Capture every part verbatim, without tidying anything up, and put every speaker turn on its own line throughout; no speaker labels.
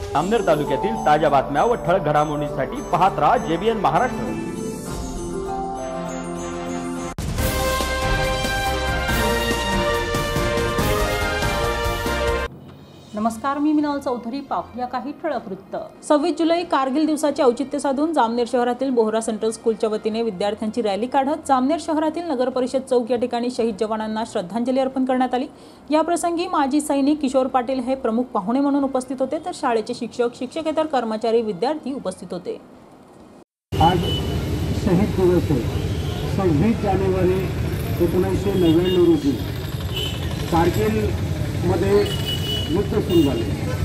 जामनेर तालुक्यातील ताज्या बातम्या व ठळक घडामोडींसाठी पाहत राहा जेबीएन महाराष्ट्र।
नमस्कार, मी मिनाल चौधरी। पाहूया काही ठळक वृत्त। सव्वीस जुलै कारगिल दिवसाचे औचित्य साधून जामनेर शहरातील बोहरा सेंट्रल स्कूलच्या वतीने विद्यार्थ्यांची रॅली काढत जामनेर शहरातील नगर परिषद चौक या ठिकाणी शहीद जवानांना श्रद्धांजली अर्पण करण्यात आली। या प्रसंगी माजी सैनिक किशोर पाटील हे प्रमुख पाहुणे म्हणून उपस्थित होते, तर शाळेचे शिक्षक, शिक्षकेतर कर्मचारी, विद्यार्थी उपस्थित होते।
आज शहीद दिवस आहे। सव्वीस जानेवारी एकोणीसशे नव्याण्णव रोजी कारगिलमध्ये युद्ध सुरू झाले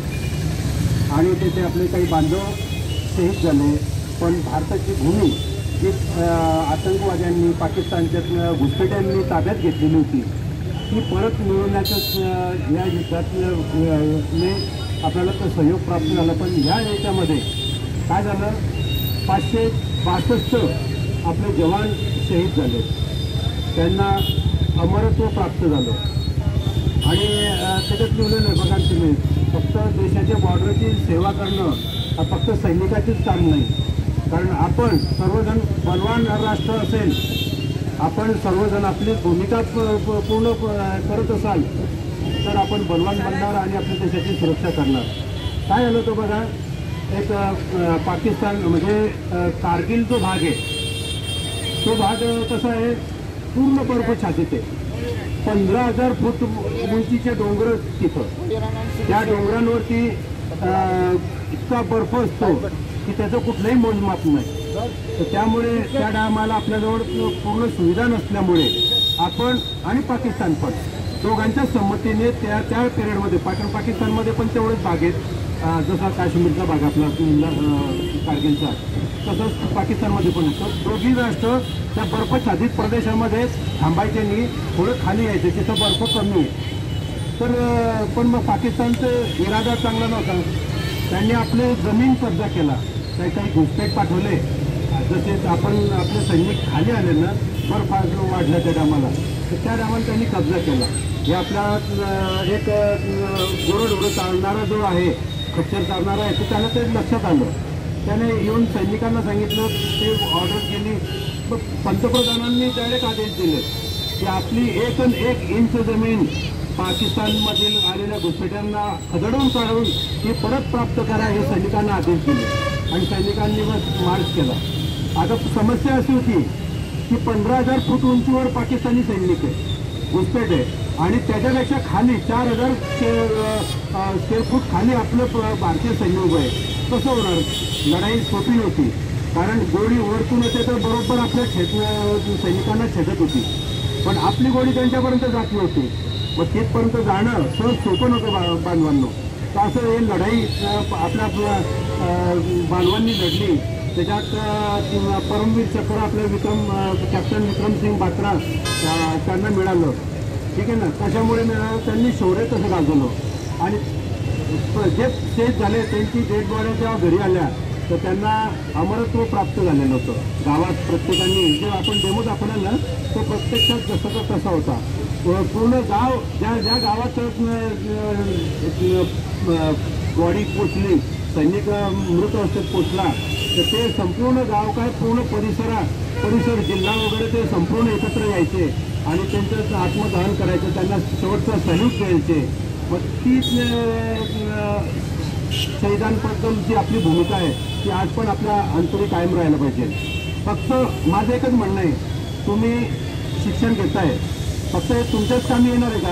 आणि तिथे आपले काही बांधव शहीद झाले। पण भारताची भूमी जी आतंकवाद्यांनी, पाकिस्तानच्या घुसपेट्यांनी ताब्यात घेतलेली होती, ती परत मिळवण्याचं या युद्धातने आपल्याला तर सहयोग प्राप्त झाला। पण ह्या याच्यामध्ये काय झालं, पाचशे बासष्ट आपले जवान शहीद झाले, त्यांना अमरत्व प्राप्त झालं। आणि त्याच्यात लिहिलेलं आहे बघा तुम्ही, फक्त देशाच्या बॉर्डरची सेवा करणं हा फक्त सैनिकाचीच काम नाही, कारण आपण सर्वजण बलवान राष्ट्र असेल, आपण सर्वजण आपली भूमिका पूर्ण करत असाल तर आपण बलवान बनणार आणि आपल्या देशाची सुरक्षा करणार। काय झालं तो बघा, एक पाकिस्तान म्हणजे कारगिल जो भाग आहे तो भाग कसा आहे, पूर्ण बर्फ छातीत आहे। पंधरा हजार फूट उंचीचे डोंगर तिथं, त्या डोंगरांवरती इतका बर्फ असतो की त्याचं कुठलंही मोजमाप नाही। तर त्यामुळे त्या टायमाला आपल्याजवळ पूर्ण सुविधा नसल्यामुळे आपण आणि पाकिस्तान पण दोघांच्या संमतीने त्या त्या पिरियडमध्ये पाकिस्तान पाकिस्तानमध्ये पण तेवढेच भाग आहेत, जसा काश्मीरचा भाग आपला कारगिलचा, तसंच पाकिस्तानमध्ये पण असतो। दोघी राष्ट्र त्या बर्फछादित प्रदेशामध्ये थांबायचे नाही, थोडं खाली यायचे, तिथं बर्फ कमी आहे। तर पण मग पाकिस्तानचा इरादा चांगला नव्हता, त्यांनी आपले जमीन कब्जा केला, काही काही घुसपेट पाठवले, जसे आपण आपले सैनिक खाली आले ना, बर्फ वाढला त्या टायमाला, तर त्या टायमाला त्यांनी कब्जा केला। हे आपला एक गोरडोरं चालणारा जो आहे, खच्चर चालणारा आहे, तर त्याला ते लक्षात आलं, त्याने येऊन सैनिकांना सांगितलं, ते ऑर्डर केली। मग पंतप्रधानांनी डायरेक्ट आदेश दिले की आपली एक अन एक इंच जमीन पाकिस्तानमधील आलेल्या घुसपेट्यांना खदडून काढून ती परत प्राप्त करा, हे सैनिकांना आदेश दिले आणि सैनिकांनी मग मार्च केला। आता समस्या अशी होती की पंधरा हजार फूट उंचीवर पाकिस्तानी सैनिक आहे, घुसपेट आहे, आणि त्याच्यापेक्षा खाली चार हजार स्क्वेअर फूट खाली आपलं भारतीय सैन्य उभं आहे। कसं होणार, लढाई सोपी नव्हती, कारण गोळी वरतून येते तर बरोबर आपल्या छेद सैनिकांना छेदत होती, पण आपली गोळी त्यांच्यापर्यंत जात नव्हती। मग तिथपर्यंत जाणं सहज सोपं नव्हतं बांधवांनो। तर असं हे लढाई आपल्या बांधवांनी लढली, त्याच्यात परमवीर चक्र आपल्या विक्रम कॅप्टन विक्रमसिंग बात्रा त्यांना मिळालं, ठीक आहे ना। त्याच्यामुळे मिळालं, त्यांनी शौर्य तसं गाजवलं आणि जे शहीद झाले त्यांची डेड बॉडी जेव्हा घरी आल्या तर त्यांना अमरत्व प्राप्त झालेलं होतं। गावात प्रत्येकाने जे आपण डेमो दाखवला ना, तो प्रत्यक्षात जसाचा तसा होता। पूर्ण गाव ज्या ज्या गावात बॉडी पोचली, सैनिक मृत अवस्थेत पोचला, तर ते संपूर्ण गाव काय पूर्ण परिसरा परिसर जिल्हा वगैरे ते संपूर्ण एकत्र यायचे आणि त्यांचं आत्मदहन करायचं, त्यांना शेवटचा सल्यूट द्यायचे। मग ती शहीदांबद्दलची आपली भूमिका आहे ती आज पण आपल्या अंतरी कायम राहायला पाहिजे। फक्त माझं एकच म्हणणं आहे, तुम्ही शिक्षण घेताय, फक्त हे तुमच्याच कामी येणार आहे का?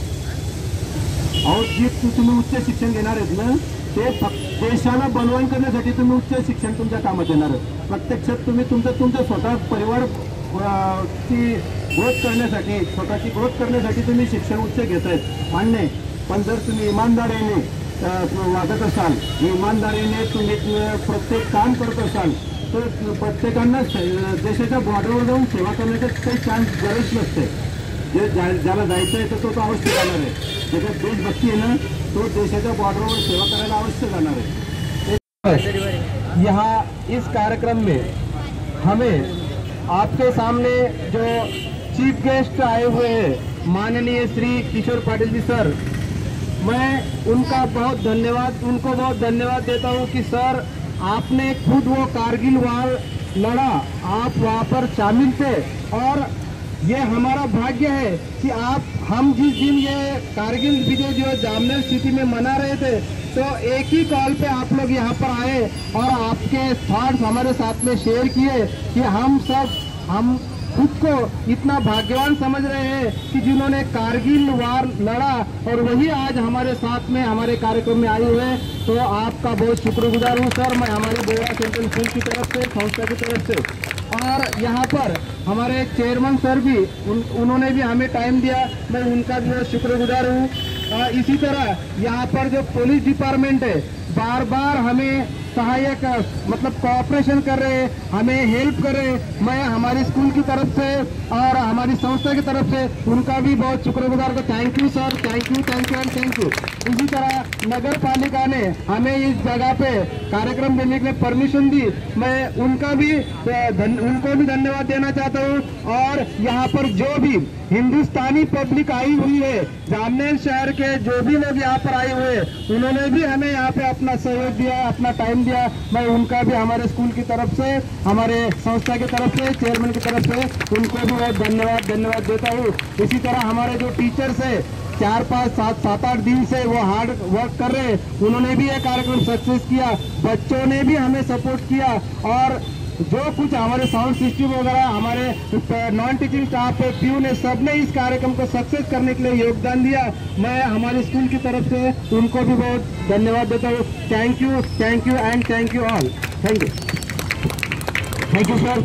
अहो, जी तुम्ही उच्च शिक्षण घेणार आहेत ना, ते फक्त देशाला बलवान करण्यासाठी तुम्ही उच्च शिक्षण तुमच्या कामात येणार आहे। प्रत्यक्षात तुम्ही तुमचं तुमचं स्वतः परिवार ची ग्रोथ करण्यासाठी, स्वतःची ग्रोथ करण्यासाठी तुम्ही शिक्षण उच्च घेतायत, मान्य आहे, पण जर तुम्ही इमानदारीने वागत असाल, इमानदारीने तुम्ही प्रत्येक काम करत असाल, तर प्रत्येकांना देशाच्या बॉर्डरवर जाऊन सेवा करण्याचा काही चान्स गरज नसते। जे ज्या ज्याला जायचं आहे तर तो तो अवश्य जाणार आहे, ज्याच्यात देशभक्ती आहे ना, तो देशाच्या बॉर्डरवर सेवा करायला अवश्य जाणार आहे।
यहाँ इस कार्यक्रम में हमें आपके सामने जो चीफ गेस्ट आए हुए हैं माननीय श्री किशोर पाटिल जी सर, मैं उनका बहुत धन्यवाद उनको बहुत धन्यवाद देता हूँ कि सर आपने खुद वो कारगिल वार लड़ा, आप वहाँ पर शामिल थे और ये हमारा भाग्य है कि आप हम जिस दिन ये कारगिल विजय दिवस जामनेर सिटी में मना रहे थे तो एक ही कॉल पे आप लोग यहाँ पर आए और आपके थॉट्स हमारे साथ में शेयर किए कि हम सब हम खुद को इतना भाग्यवान समझ रहे हैं कि जिन्होंने कारगिल वार लड़ा और वही आज हमारे साथ में हमारे कार्यक्रम में आए हुए हैं। तो आपका बहुत शुक्रगुजार हूँ सर, मैं हमारी बोहरा सेंट्रल स्कूल की तरफ से, संस्था की तरफ से। और यहाँ पर हमारे चेयरमैन सर भी उन, उन्होंने भी हमें टाइम दिया, मैं उनका भी बहुत शुक्रगुजार हूँ। इसी तरह यहाँ पर जो पुलिस डिपार्टमेंट है बार बार हमें सहायक मतलब कोऑपरेशन कर रहे हैं, हमें हेल्प कर रहे हैं। मैं हमारी स्कूल की तरफ से और हमारी संस्था की तरफ से उनका भी बहुत शुक्रगुजार हूँ। Thank you sir, thank you thank you and thank you. इसी तरह नगर पालिका ने हमें इस जगह पे कार्यक्रम देने के लिए परमिशन दी, मैं उनका भी धन, उनको भी धन्यवाद देना चाहता हूँ। और यहाँ पर जो भी हिंदुस्तानी पब्लिक आई हुई है, जामनेर शहर के जो भी लोग यहाँ पर आए हुए हैं, उन्होंने भी हमें यहाँ पे अपना सहयोग दिया, अपना टाइम दिया। मैं उनका भी हमारे स्कूल की तरफ से, हमारे संस्था की तरफ से, चेयरमैन की तरफ से उनको भी बहुत धन्यवाद धन्यवाद देता हूँ। इसी तरह हमारे जो टीचर्स है चार पाँच सात सात आठ दिन से वो हार्ड वर्क कर रहे हैं, उन्होंने भी ये कार्यक्रम सक्सेस किया, बच्चों ने भी हमें सपोर्ट किया। और जो कुछ हमारे साउंड सिस्टम वगैरह, हमारे नॉन टीचिंग स्टाफ है, प्यू ने, सब ने इस कार्यक्रम को सक्सेस करने के लिए योगदान दिया। मैं हमारी स्कूल की तरफ से उनको भी बहुत धन्यवाद देता हूँ। Thank you thank you and thank you all. Thank you thank you sir.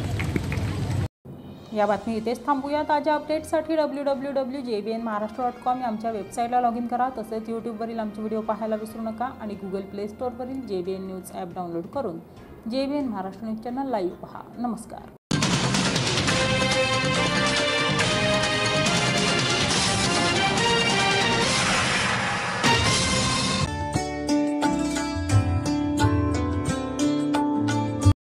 या बातमी इथेच थांबूया। ताज्या अपडेट्ससाठी W W W J B N Maharashtra dot com या आमच्या वेबसाईटला लॉग इन करा। तसेच यूट्यूबवरील आमचे व्हिडिओ पाहायला विसरू नका आणि गुगल प्ले स्टोअरवरील J B N news app download करून J B N Maharashtra news channel live पहा। नमस्कार।